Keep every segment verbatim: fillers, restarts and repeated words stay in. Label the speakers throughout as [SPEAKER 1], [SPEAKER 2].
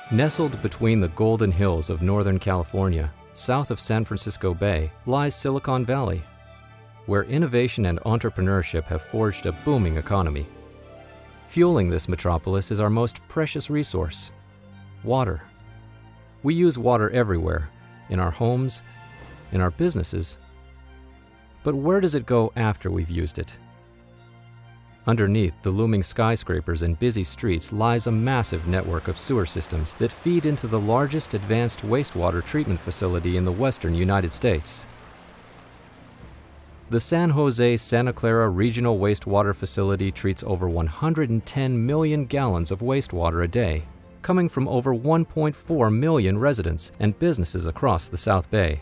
[SPEAKER 1] Nestled between the Golden Hills of Northern California, south of San Francisco Bay, lies Silicon Valley, where innovation and entrepreneurship have forged a booming economy. Fueling this metropolis is our most precious resource: water. We use water everywhere, in our homes, in our businesses. But where does it go after we've used it? Underneath the looming skyscrapers and busy streets lies a massive network of sewer systems that feed into the largest advanced wastewater treatment facility in the western United States. The San Jose-Santa Clara Regional Wastewater Facility treats over one hundred ten million gallons of wastewater a day, coming from over one point four million residents and businesses across the South Bay.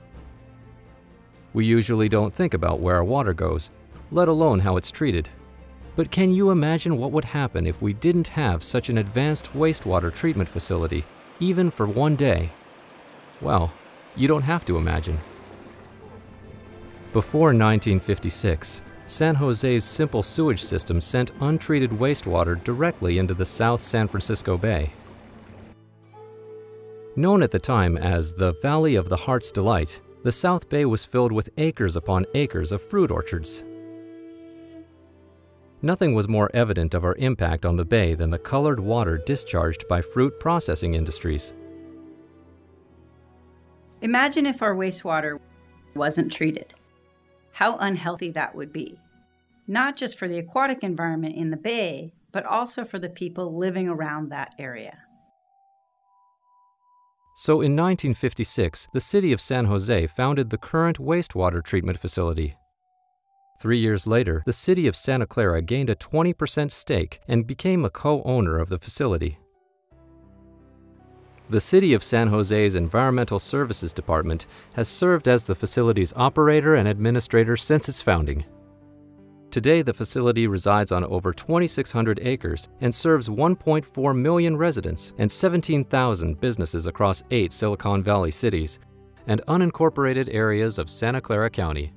[SPEAKER 1] We usually don't think about where our water goes, let alone how it's treated. But can you imagine what would happen if we didn't have such an advanced wastewater treatment facility, even for one day? Well, you don't have to imagine. Before nineteen fifty-six, San Jose's simple sewage system sent untreated wastewater directly into the South San Francisco Bay. Known at the time as the Valley of the Heart's Delight, the South Bay was filled with acres upon acres of fruit orchards. Nothing was more evident of our impact on the bay than the colored water discharged by fruit processing industries.
[SPEAKER 2] Imagine if our wastewater wasn't treated. How unhealthy that would be. Not just for the aquatic environment in the bay, but also for the people living around that area.
[SPEAKER 1] So in nineteen fifty-six, the city of San Jose founded the current wastewater treatment facility. Three years later, the city of Santa Clara gained a twenty percent stake and became a co-owner of the facility. The City of San Jose's Environmental Services Department has served as the facility's operator and administrator since its founding. Today, the facility resides on over twenty-six hundred acres and serves one point four million residents and seventeen thousand businesses across eight Silicon Valley cities and unincorporated areas of Santa Clara County.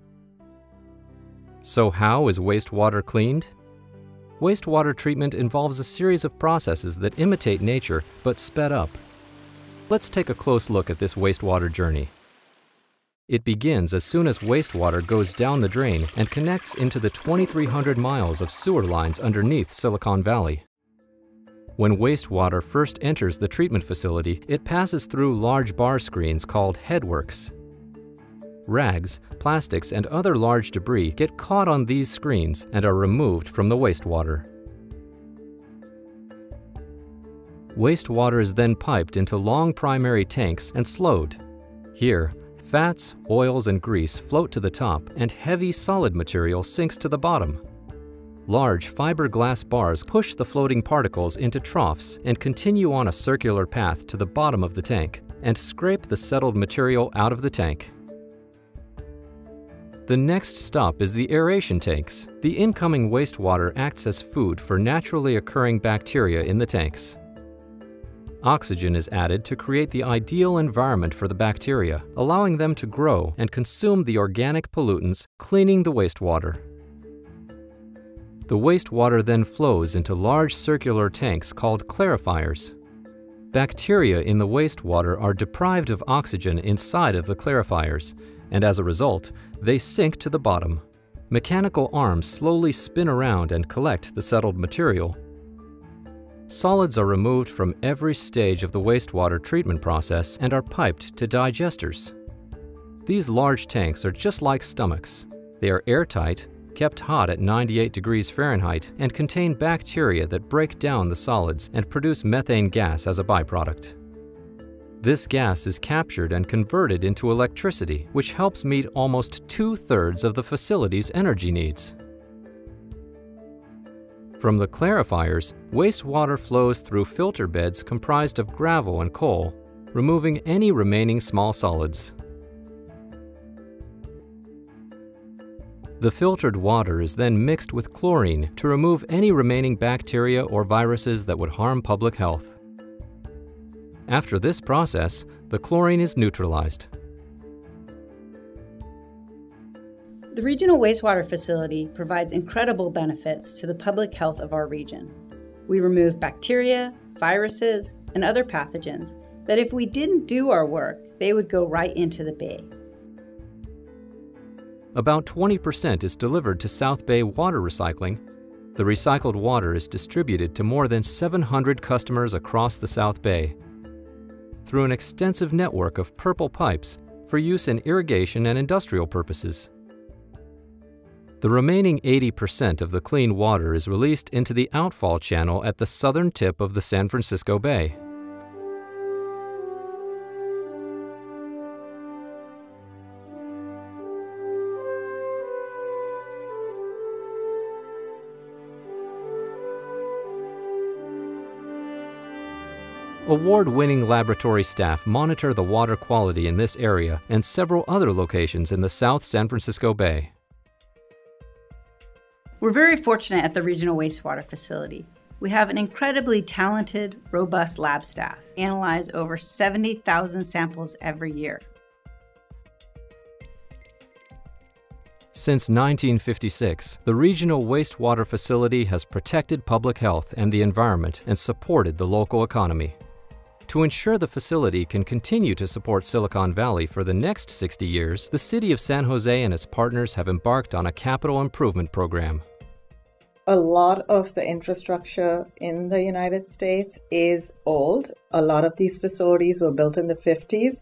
[SPEAKER 1] So how is wastewater cleaned? Wastewater treatment involves a series of processes that imitate nature but sped up. Let's take a close look at this wastewater journey. It begins as soon as wastewater goes down the drain and connects into the twenty-three hundred miles of sewer lines underneath Silicon Valley. When wastewater first enters the treatment facility, it passes through large bar screens called headworks. Rags, plastics, and other large debris get caught on these screens and are removed from the wastewater. Wastewater is then piped into long primary tanks and slowed. Here, fats, oils, and grease float to the top and heavy solid material sinks to the bottom. Large fiberglass bars push the floating particles into troughs and continue on a circular path to the bottom of the tank and scrape the settled material out of the tank. The next stop is the aeration tanks. The incoming wastewater acts as food for naturally occurring bacteria in the tanks. Oxygen is added to create the ideal environment for the bacteria, allowing them to grow and consume the organic pollutants, cleaning the wastewater. The wastewater then flows into large circular tanks called clarifiers. Bacteria in the wastewater are deprived of oxygen inside of the clarifiers, and as a result, they sink to the bottom. Mechanical arms slowly spin around and collect the settled material. Solids are removed from every stage of the wastewater treatment process and are piped to digesters. These large tanks are just like stomachs. They are airtight, kept hot at ninety-eight degrees Fahrenheit, and contain bacteria that break down the solids and produce methane gas as a byproduct. This gas is captured and converted into electricity, which helps meet almost two-thirds of the facility's energy needs. From the clarifiers, wastewater flows through filter beds comprised of gravel and coal, removing any remaining small solids. The filtered water is then mixed with chlorine to remove any remaining bacteria or viruses that would harm public health. After this process, the chlorine is neutralized.
[SPEAKER 2] The Regional Wastewater Facility provides incredible benefits to the public health of our region. We remove bacteria, viruses, and other pathogens that if we didn't do our work, they would go right into the bay.
[SPEAKER 1] About twenty percent is delivered to South Bay Water Recycling. The recycled water is distributed to more than seven hundred customers across the South Bay through an extensive network of purple pipes for use in irrigation and industrial purposes. The remaining eighty percent of the clean water is released into the outfall channel at the southern tip of the San Francisco Bay. Award-winning laboratory staff monitor the water quality in this area and several other locations in the South San Francisco Bay.
[SPEAKER 2] We're very fortunate at the Regional Wastewater Facility. We have an incredibly talented, robust lab staff, analyze over seventy thousand samples every year.
[SPEAKER 1] Since nineteen fifty-six, the Regional Wastewater Facility has protected public health and the environment and supported the local economy. To ensure the facility can continue to support Silicon Valley for the next sixty years, the City of San Jose and its partners have embarked on a capital improvement program.
[SPEAKER 3] A lot of the infrastructure in the United States is old. A lot of these facilities were built in the fifties.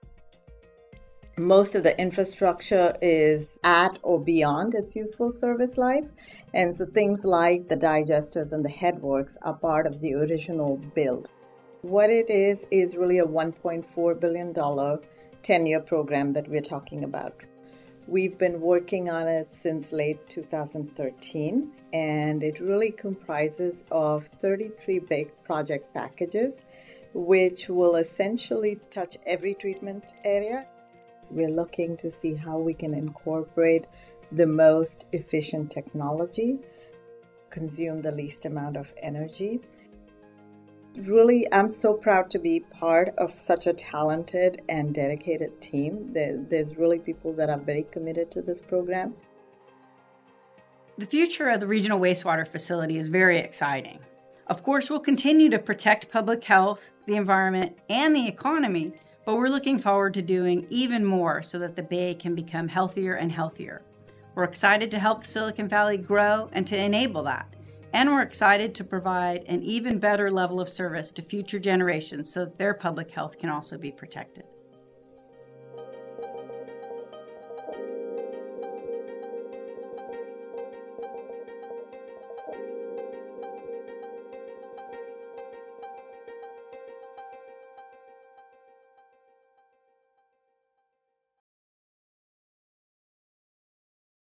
[SPEAKER 3] Most of the infrastructure is at or beyond its useful service life. And so things like the digesters and the headworks are part of the original build. What it is, is really a one point four billion dollars ten-year program that we're talking about. We've been working on it since late two thousand thirteen, and it really comprises of thirty-three big project packages, which will essentially touch every treatment area. We're looking to see how we can incorporate the most efficient technology, consume the least amount of energy. Really, I'm so proud to be part of such a talented and dedicated team. There, there's really people that are very committed to this program.
[SPEAKER 2] The future of the Regional Wastewater Facility is very exciting. Of course, we'll continue to protect public health, the environment, and the economy, but we're looking forward to doing even more so that the Bay can become healthier and healthier. We're excited to help Silicon Valley grow and to enable that. And we're excited to provide an even better level of service to future generations so that their public health can also be protected.